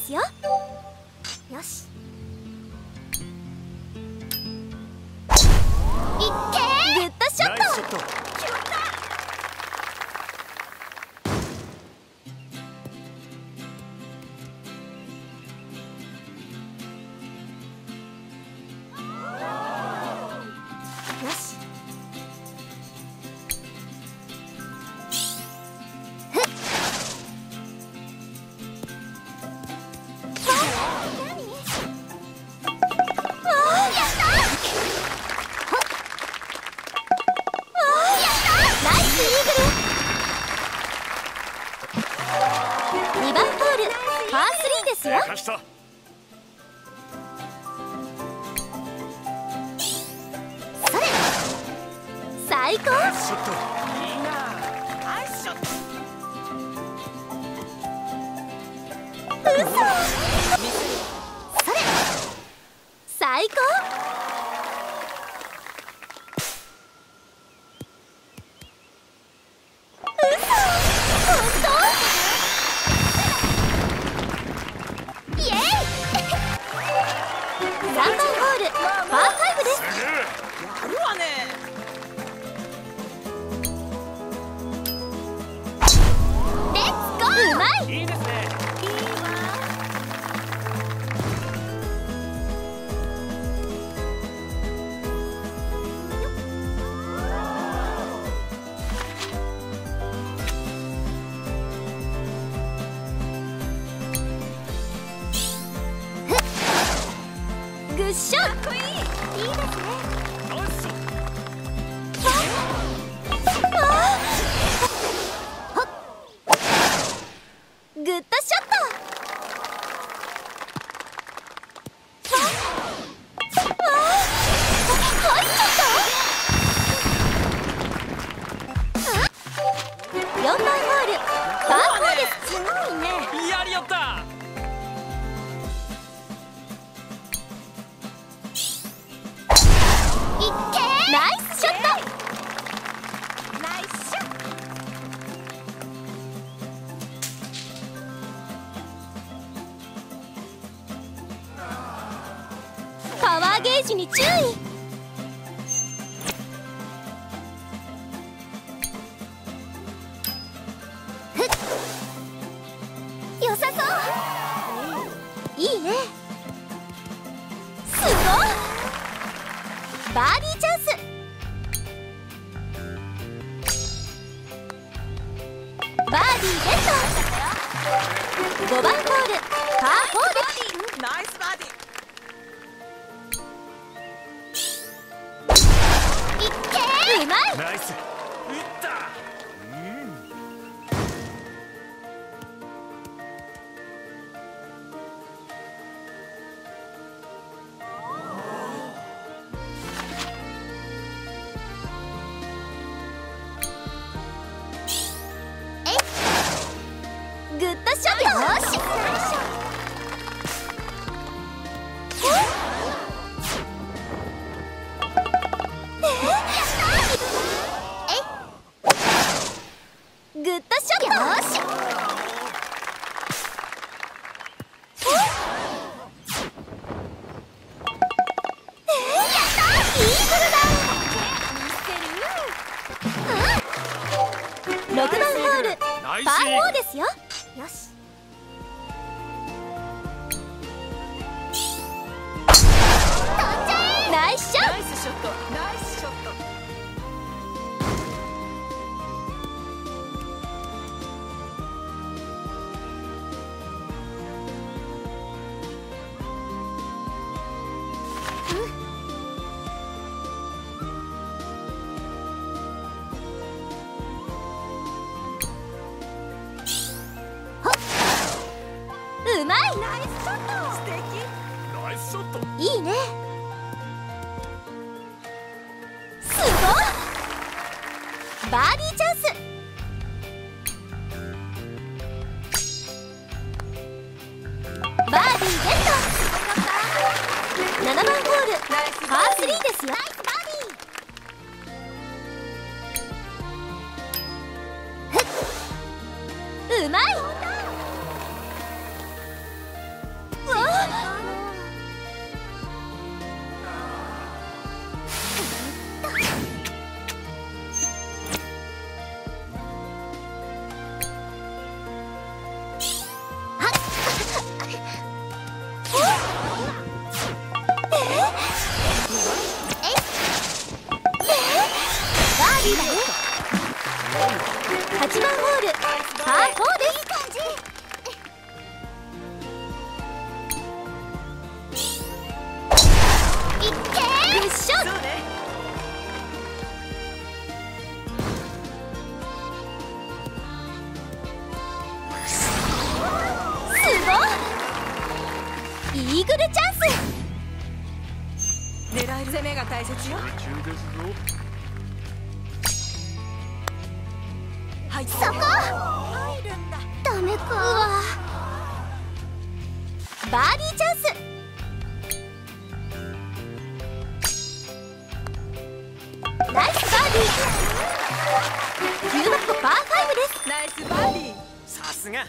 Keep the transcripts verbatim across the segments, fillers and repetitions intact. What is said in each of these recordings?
ですよ。よし、いっけー、グッドショット。ナイスショット。決まった。よし、にばんホールパースリーですよ。それ、最高。いいな。ナイスショット。嘘。それ、最高。さんばんホールパーファイブです。やるわね。レッツゴー。うまい。いいですね。いいわ。グッション。かっこいい。いいですね。グッドショット。入っちゃった。よんばんホールパーフォーです。すごいね。やりよった。ナイスショット。ナイスショット。パワーゲージに注意。良さそう。いいね。すごい。バーディーチャンス。バーディーゲット。ごばんホールパーフォーです。ナイスバーディー。いっけー。うまい。ナイス。いった。グッドショット。よし。グッドショット。よし。イーグルだ。ろくばんホールパーフォーですよ。よし。ナイスショット。ナイスショット。ナイスショット。うまい。ナイスショット。素敵。ナイスショット。いいね。すごい。バーディーチャンス。バーディーゲット。ななばんホールパースリーですよ。ナイスバーディー。うまい。 イーグルチャンス。 狙える攻めが大切よ。はいそこ入るんだ。ダメか。うわバーディーチャンス。ナイスバーディー。じゅうろっこパーファイブです。 ナイスバーディー。 さすが。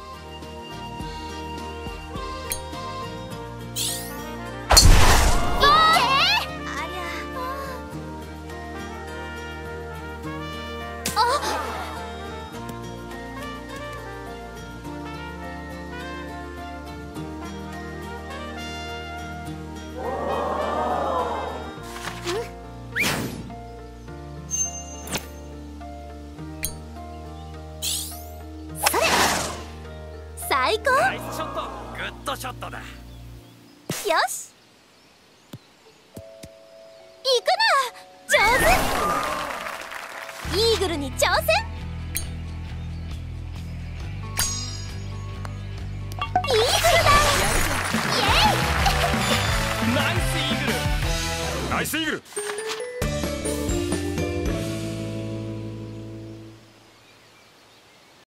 最高。 ナイスショット。グッドショットだ。 よし行くな。上手。イーグルに挑戦。イーグルだ。イエイ。 ナイスイーグル。ナイスイーグル。